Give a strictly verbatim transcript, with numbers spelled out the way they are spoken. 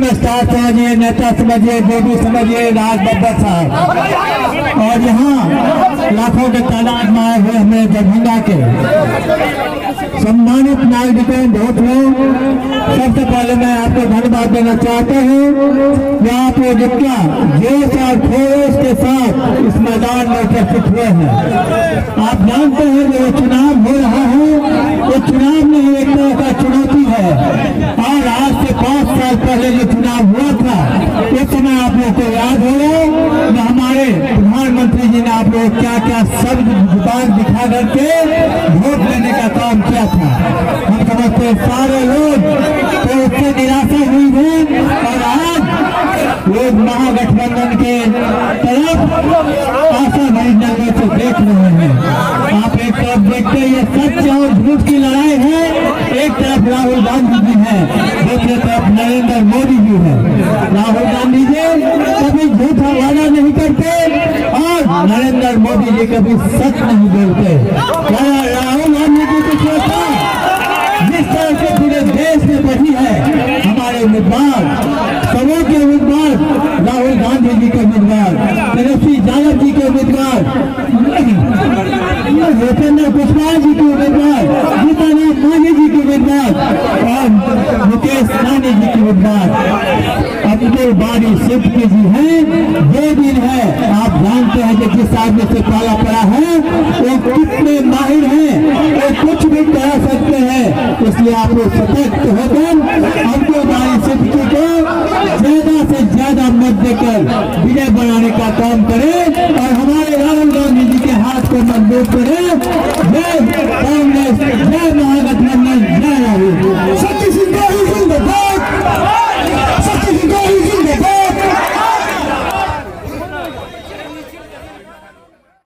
Film star समझिए, नेता समझिए, जो भी समझिए, राज बब्बर साहब। और यहाँ लाखों के तादाद में आए हुए हमें दरभंगा के सम्मानित नागरिकों, बहुत लोग, सबसे पहले मैं आपको धन्यवाद देना चाहता हूँ कि आप लोग इतना जोश और खरोश के साथ इस मैदान में उपस्थित हुए हैं। आप जानते हैं जो चुनाव हो रहा है, वो चुनाव नहीं, एक तरह का चुनौती है। और आज से पांच साल पहले जो चुनाव हुआ था, उस समय आप लोग को याद होगा कि हमारे प्रधानमंत्री जी ने आप लोग क्या क्या शब्द जुबान दिखा करके वोट लेने का काम किया था। हम समझते सारे लोग तो उससे निराशा हुई है और आज लोग महागठबंधन के तरफ आशा भरी नजरों से देख रहे हैं। आप एक तरफ देखते ये सच और झूठ की लड़ाई है, एक तरफ राहुल गांधी जी है, दूसरी तरफ नरेंद्र मोदी जी है। राहुल गांधी जी कभी झूठा वादा नहीं करते और नरेंद्र मोदी जी कभी सच नहीं बोलते। राहुल गांधी जी की सोचा जिस तरह से पूरे देश में बढ़ी है, हमारे उम्मीदवार सबों के उम्मीदवार राहुल गांधी जी के उम्मीदवार, तेजस्वी यादव जी के उम्मीदवार, भूपेंद्र कुशवाहा जी के उम्मीदवार, जीतनराम मांझी जी के उम्मीदवार और मुकेश सहनी जी के उम्मीदवार अब्दुल बारी सिद्दीकी जी हैं। ये दिन है, आप जानते हैं कि जिस आदमी से पाला पड़ा है वो कितने माहिर हैं, वो कुछ भी कह सकते हैं। इसलिए आप लोग सतर्क होकर अब्दुल बारी सिद्दीकी को ज्यादा से ज्यादा मत देकर विजय बनाने का काम करें और हमारे राहुल गांधी जी के हाथ को मजबूत करें। जय कांग्रेस, जय महागठबंधन, जय राहुल।